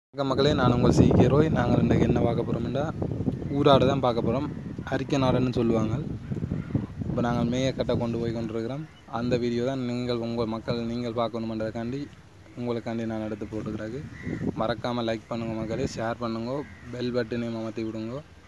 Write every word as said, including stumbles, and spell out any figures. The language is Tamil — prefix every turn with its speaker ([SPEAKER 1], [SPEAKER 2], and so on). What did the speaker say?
[SPEAKER 1] வணக்கம் மக்களே, நான் உங்கள் சி.கே. ரோய். நாங்கள் இன்றைக்கு என்ன பார்க்க போகிறோம்னா ஊராடு தான் பார்க்க போகிறோம். அரிக்க நாடுன்னு சொல்லுவாங்க. இப்போ நாங்கள் மேயக்கட்டை கொண்டு போய் கொண்டிருக்கிறோம். அந்த வீடியோ தான் நீங்கள் உங்கள் மக்கள் நீங்கள் பார்க்கணுன்றதுக்காண்டி உங்களுக்காண்டி நான் எடுத்து போட்டுக்கிறாங்க. மறக்காமல் லைக் பண்ணுங்கள் மக்களே, ஷேர் பண்ணுங்க, பெல் பட்டனையும் அமர்த்தி விடுங்க.